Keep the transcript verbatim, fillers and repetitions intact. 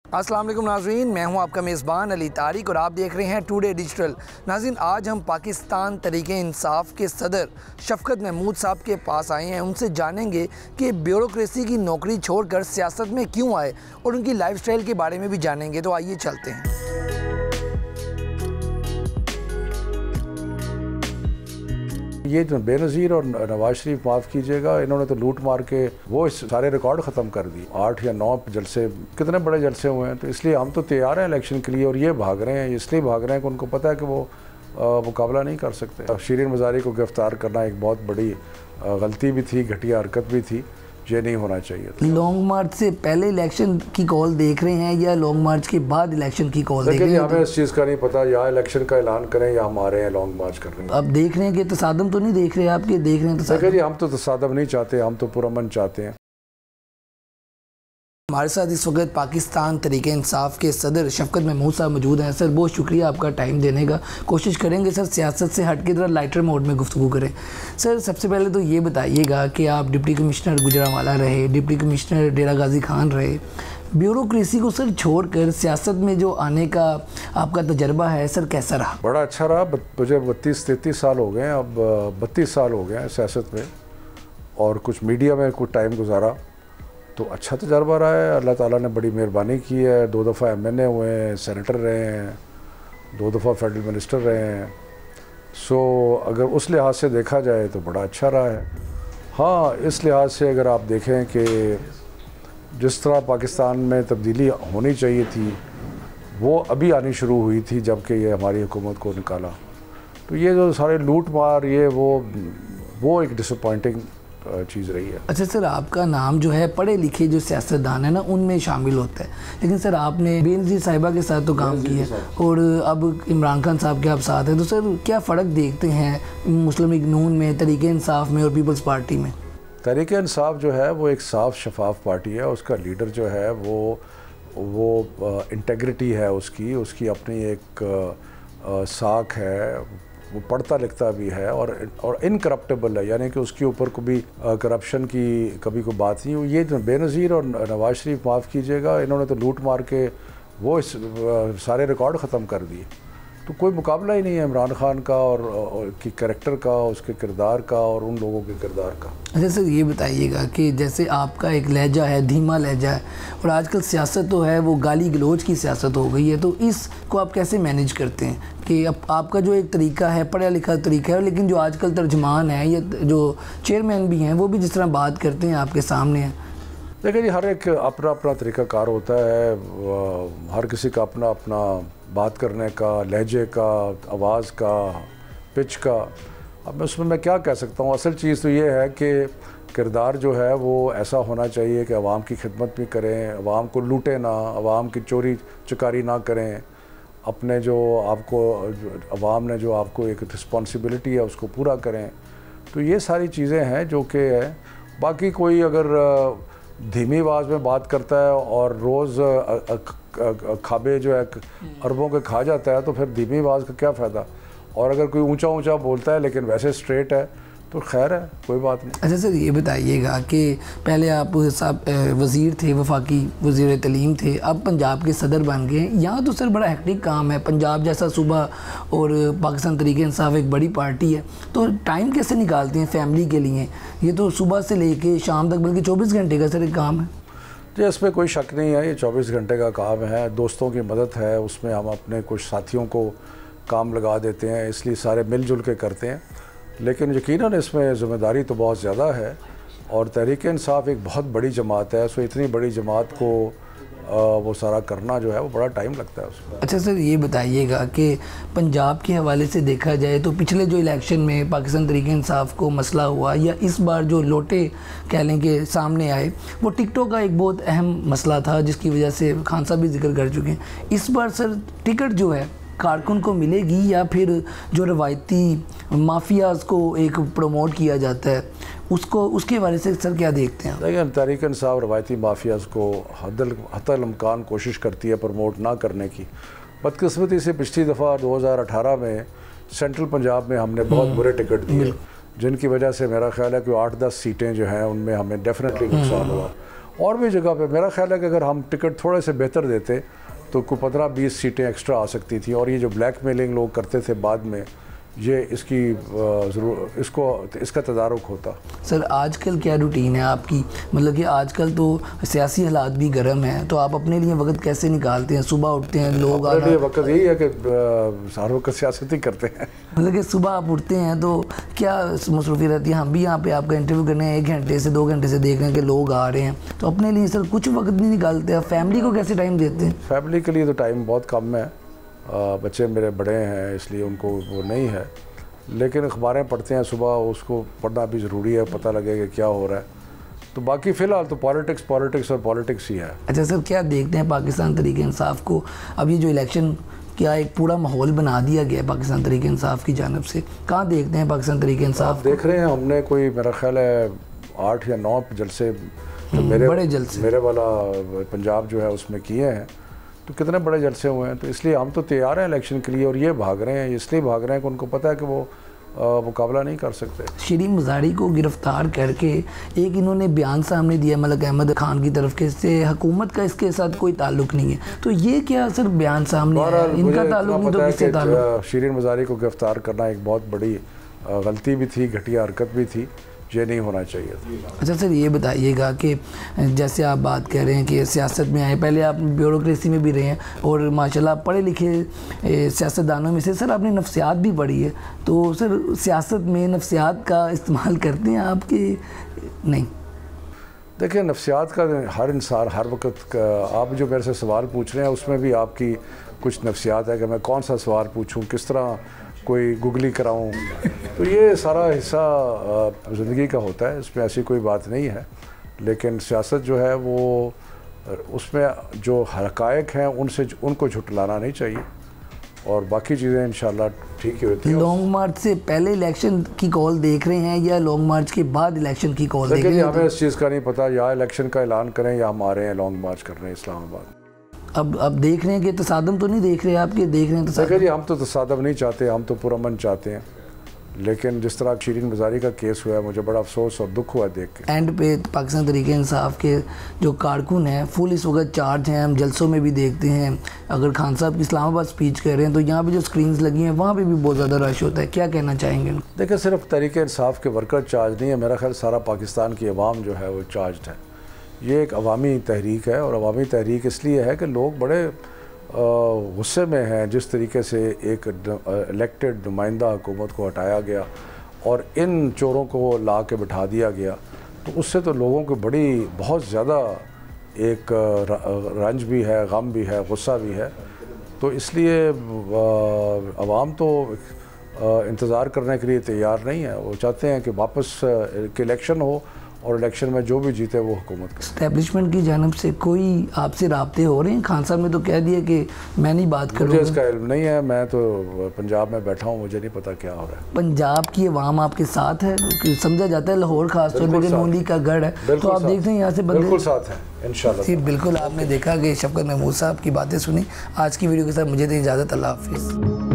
अस्सलाम वालेकुम नाज़रीन, मैं हूं आपका मेज़बान अली तारिक और आप देख रहे हैं टुडे डिजिटल। नाज़रीन, आज हम पाकिस्तान तहरीके इंसाफ के सदर शफकत महमूद साहब के पास आए हैं। उनसे जानेंगे कि ब्यूरोक्रेसी की नौकरी छोड़कर सियासत में क्यों आए और उनकी लाइफस्टाइल के बारे में भी जानेंगे। तो आइए चलते हैं। ये जो बेनज़ीर और नवाज शरीफ, माफ़ कीजिएगा, इन्होंने तो लूट मार के वो इस सारे रिकॉर्ड ख़त्म कर दिए। आठ या नौ जलसे, कितने बड़े जलसे हुए हैं। तो इसलिए हम तो तैयार हैं इलेक्शन के लिए और ये भाग रहे हैं, इसलिए भाग रहे हैं कि उनको पता है कि वो मुकाबला नहीं कर सकते। शिरीन मज़ारी को गिरफ़्तार करना एक बहुत बड़ी गलती भी थी, घटिया हरकत भी थी, ये नहीं होना चाहिए। लॉन्ग मार्च से पहले इलेक्शन की कॉल देख रहे हैं या लॉन्ग मार्च के बाद इलेक्शन की कॉल देख रहे हैं? हमें इस चीज़ का नहीं पता, या इलेक्शन का ऐलान करें या हम आ रहे हैं लॉन्ग मार्च कर रहे हैं। अब देख रहे हैं कि तसादम तो नहीं देख रहे, आपके देख रहे हैं तसादम? जी, हम तो तसादम नहीं चाहते, हम तो पुरअमन चाहते हैं। हमारे साथ इस वक्त पाकिस्तान तहरीके इंसाफ के सदर शफकत महमूद साहब मौजूद हैं। सर, बहुत शुक्रिया आपका टाइम देने का। कोशिश करेंगे सर सियासत से हट के ज़रा लाइटर मोड में गुफ्तगू करें। सर, सबसे पहले तो ये बताइएगा कि आप डिप्टी कमिश्नर गुजरांवाला रहे, डिप्टी कमिश्नर डेरा गाजी खान रहे, ब्यूरोक्रेसी को सर छोड़कर सियासत में जो आने का आपका तजर्बा है सर, कैसा रहा? बड़ा अच्छा रहा। मुझे बत्तीस तैंतीस साल हो गए, अब बत्तीस साल हो गए हैं सियासत में और कुछ मीडिया में कुछ टाइम गुजारा, तो अच्छा तजर्बा रहा है। अल्लाह ताला ने बड़ी मेहरबानी की है। दो दफ़ा एम एन ए हुए हैं, सेनेटर रहे हैं, दो दफ़ा फेडरल मिनिस्टर रहे हैं। सो अगर उस लिहाज से देखा जाए तो बड़ा अच्छा रहा है। हाँ, इस लिहाज से अगर आप देखें कि जिस तरह पाकिस्तान में तब्दीली होनी चाहिए थी वो अभी आनी शुरू हुई थी जबकि ये हमारी हुकूमत को निकाला, तो ये जो सारे लूट मार, ये वो वो एक डिसअपॉइंटिंग चीज़ रही है। अच्छा सर, आपका नाम जो है पढ़े लिखे जो सियासतदान है ना उनमें शामिल होता है, लेकिन सर आपने बेनज़ीर साहिबा के साथ तो काम किया और अब इमरान खान साहब के आप साथ हैं, तो सर क्या फ़र्क देखते हैं मुस्लिम लीग नून में, तहरीके इंसाफ में और पीपल्स पार्टी में? तहरीके इंसाफ जो है वो एक साफ शफाफ पार्टी है। उसका लीडर जो है वो वो इंटेग्रिटी है उसकी उसकी अपनी एक आ, साख है, वो पढ़ता लिखता भी है और और इनकरप्टेबल है, यानी कि उसके ऊपर कभी करप्शन की कभी कोई बात नहीं हुई। ये जो बेनज़ीर और नवाज शरीफ, माफ़ कीजिएगा, इन्होंने तो लूट मार के वो इस सारे रिकॉर्ड ख़त्म कर दिए, तो कोई मुकाबला ही नहीं है इमरान खान का और, और की कैरेक्टर का, उसके किरदार का और उन लोगों के किरदार का। अच्छा सर, ये बताइएगा कि जैसे आपका एक लहजा है, धीमा लहजा है, और आजकल सियासत तो है वो गाली गलोच की सियासत हो गई है, तो इसको आप कैसे मैनेज करते हैं कि अब आपका जो एक तरीका है, पढ़ा लिखा तरीका है, लेकिन जो आजकल तर्जमान है या जो चेयरमैन भी हैं वो भी जिस तरह बात करते हैं आपके सामने है? देखिए जी, हर एक अपना अपना तरीक़ाकार होता है, हर किसी का अपना अपना बात करने का, लहजे का, आवाज़ का, पिच का। अब मैं उसमें मैं क्या कह सकता हूँ। असल चीज़ तो ये है कि किरदार जो है वो ऐसा होना चाहिए कि आवाम की खिदमत भी करें, आवाम को लूटें ना, आवाम की चोरी चकारी ना करें, अपने जो आपको आवाम ने जो आपको एक रिस्पॉन्सिबिलिटी है उसको पूरा करें। तो ये सारी चीज़ें हैं जो कि है। बाकी कोई अगर धीमी आवाज़ में बात करता है और रोज़ खाबे जो है अरबों के खा जाता है, तो फिर धीमी आवाज़ का क्या फ़ायदा। और अगर कोई ऊंचा ऊंचा बोलता है लेकिन वैसे स्ट्रेट है तो खैर है, कोई बात नहीं। अच्छा सर, ये बताइएगा कि पहले आप साहब वज़ीर थे, वफाकी वज़ीर तलीम थे, अब पंजाब के सदर बन गए। यहाँ तो सर बड़ा हेक्टिक काम है, पंजाब जैसा सूबा और पाकिस्तान तहरीके इंसाफ एक बड़ी पार्टी है, तो टाइम कैसे निकालते हैं फैमिली के लिए? ये तो सुबह से लेके शाम तक बल्कि चौबीस घंटे का सर एक काम है। जी, इसमें कोई शक नहीं है, ये चौबीस घंटे का काम है। दोस्तों की मदद है, उसमें हम अपने कुछ साथियों को काम लगा देते हैं, इसलिए सारे मिलजुल के करते हैं। लेकिन यकीनन इसमें ज़िम्मेदारी तो बहुत ज़्यादा है और तहरीके इंसाफ एक बहुत बड़ी जमात है, सो इतनी बड़ी जमात को वो सारा करना जो है वो बड़ा टाइम लगता है उसमें। अच्छा सर, ये बताइएगा कि पंजाब के हवाले से देखा जाए तो पिछले जो इलेक्शन में पाकिस्तान तहरीके इंसाफ को मसला हुआ या इस बार जो लोटे कह लें कि सामने आए, वो टिकटों का एक बहुत अहम मसला था जिसकी वजह से खान साहब भी जिक्र कर चुके हैं। इस बार सर टिकट जो है कारकुन को मिलेगी या फिर जो रवायती माफियाज़ को एक प्रमोट किया जाता है उसको, उसके बारे से सर क्या देखते हैं? देखिए, तहरीक इंसाफ रवायती माफियाज़ को हद्दल इम्कान कोशिश करती है प्रमोट ना करने की। बदकिस्मती से पिछली दफ़ा दो हज़ार अठारह में सेंट्रल पंजाब में हमने बहुत बुरे टिकट दिए, जिनकी वजह से मेरा ख्याल है कि आठ दस सीटें जो हैं उनमें हमें डेफिनेटली नुकसान हुआ और भी जगह पे मेरा ख्याल है कि अगर हम टिकट थोड़े से बेहतर देते तो कोई पंद्रह बीस सीटें एक्स्ट्रा आ सकती थी। और ये जो ब्लैक मेलिंग लोग करते थे बाद में, ये इसकी ज़रूर इसको इसका तदारुक होता। सर आजकल क्या रूटीन है आपकी, मतलब कि आजकल तो सियासी हालात भी गर्म हैं, तो आप अपने लिए वक्त कैसे निकालते हैं? सुबह उठते हैं लोग, अपने लिए वक्त यही है कि हर वक्त सियासत ही करते हैं। मतलब कि सुबह आप उठते हैं तो क्या मसरूफ़ी रहती है? हम भी यहाँ पे आपका इंटरव्यू करने हैं, एक घंटे से दो घंटे से देख रहे हैं कि लोग आ रहे हैं, तो अपने लिए सर कुछ वक्त नहीं निकालते? आप फैमिली को कैसे टाइम देते हैं? फैमिली के लिए तो टाइम बहुत कम है, आ, बच्चे मेरे बड़े हैं इसलिए उनको वो नहीं है, लेकिन अखबारें पढ़ते हैं सुबह, उसको पढ़ना भी ज़रूरी है, पता लगे कि क्या हो रहा है। तो बाकी फ़िलहाल तो पॉलिटिक्स पॉलिटिक्स और पॉलिटिक्स ही है। अच्छा सर, क्या देखते हैं पाकिस्तान तहरीक इंसाफ को? अब ये जो इलेक्शन क्या एक पूरा माहौल बना दिया गया है पाकिस्तान तहरीक इंसाफ की जानिब से, कहाँ देखते हैं पाकिस्तान तहरीक इंसाफ? देख रहे हैं हमने कोई मेरा ख्याल है आठ या नौ जलसे तो मेरे बड़े जलसे मेरे वाला पंजाब जो है उसमें किए हैं, तो कितने बड़े जलसे हुए हैं। तो इसलिए हम तो तैयार हैं इलेक्शन के लिए, और ये भाग रहे हैं, इसलिए भाग रहे हैं कि उनको पता है कि वो मुकाबला नहीं कर सकते। शरीन मुजारी को गिरफ्तार करके एक इन्होंने बयान सामने दिया मलिक अहमद खान की तरफ के, से हुकूमत का इसके साथ कोई ताल्लुक नहीं है, तो ये क्या सर बयान सामने आया? इनका ताल्लुक नहीं तो किससे ताल्लुक? शरीन मुजारी को गिरफ्तार करना एक बहुत बड़ी गलती भी थी, घटिया हरकत भी थी, ये नहीं होना चाहिए। अच्छा सर, ये बताइएगा कि जैसे आप बात कह रहे हैं कि सियासत में आए, पहले आप ब्यूरोक्रेसी में भी रहे हैं और माशाल्लाह पढ़े लिखे सियासतदानों में से, सर आपने नफ्सियात भी पढ़ी है, तो सर सियासत में नफ्सियात का इस्तेमाल करते हैं आपके? नहीं, देखिए नफ्सियात का हर इंसान हर वक्त का, आप जो मेरे से सवाल पूछ रहे हैं उसमें भी आपकी कुछ नफ्सियात है कि मैं कौन सा सवाल पूछूं, किस तरह कोई गुगली कराऊं, तो ये सारा हिस्सा ज़िंदगी का होता है, इसमें ऐसी कोई बात नहीं है। लेकिन सियासत जो है वो उसमें जो हक़ाइक़ हैं उनसे उनको झुटलाना नहीं चाहिए, और बाकी चीज़ें इंशाल्लाह ठीक ही होती हैं। लॉन्ग मार्च से पहले इलेक्शन की कॉल देख रहे हैं या लॉन्ग मार्च के बाद इलेक्शन की कॉल देख रहे हैं? हमें इस चीज़ का नहीं पता, या इलेक्शन का ऐलान करें या हम आ रहे हैं लॉन्ग मार्च कर रहे हैं इस्लामाबाद। अब अब देख रहे हैं कि तसादम तो नहीं देख रहे हैं आपके? देख रहे हैं तसादम? देखिए जी, हम तो तसादम नहीं चाहते, हम तो पुरअमन चाहते हैं, लेकिन जिस तरह शरीन मुजारी का केस हुआ है मुझे बड़ा अफसोस और दुख हुआ देख के। एंड पे पाकिस्तान तहरीक इंसाफ के जो कारकुन हैं फुल इस वक्त चार्ज हैं, हम जलसों में भी देखते हैं, अगर खान साहब की इस्लामाबाद स्पीच कर रहे हैं तो यहाँ पे जो स्क्रीन्स लगी हैं वहाँ पे भी बहुत ज़्यादा रश होता है, क्या कहना चाहेंगे? देखिए सिर्फ तहरीक इंसाफ के वर्कर चार्ज नहीं है, मेरा ख्याल सारा पाकिस्तान की अवाम जो है वो चार्ज है। ये एक अवामी तहरीक है, और अवामी तहरीक इसलिए है कि लोग बड़े गुस्से में हैं जिस तरीके से एक इलेक्टेड नुमाइंदा हुकूमत को हटाया गया और इन चोरों को ला के बिठा दिया गया, तो उससे तो लोगों को बड़ी बहुत ज़्यादा एक रंज भी है, गम भी है, गुस्सा भी है। तो इसलिए अवाम तो इंतज़ार करने के लिए तैयार नहीं है, वो चाहते हैं कि वापस के इलेक्शन हो और इलेक्शन में जो भी जीते वो हुकूमत करे। इस्टेब्लिशमेंट की जानब से कोई आपसे राब्ते हो रहे हैं? खान साहब ने तो कह दिया कि मैं नहीं बात करूँगा। मुझे इसका इल्म नहीं है, मैं तो पंजाब में बैठा हूँ, मुझे नहीं पता क्या हो रहा है। पंजाब की अवाम आपके साथ है? समझा जाता है लाहौर खास तौर पर नूंदी का गढ़ है, तो आप देखते हैं यहाँ से बंदे बिल्कुल साथ हैं इंशाल्लाह। जी बिल्कुल, आपने देखा कि शफकत महमूद साहब की बातें सुनी। आज की वीडियो के साथ मुझे दें इजाज़त, अल्लाह हाफिज़।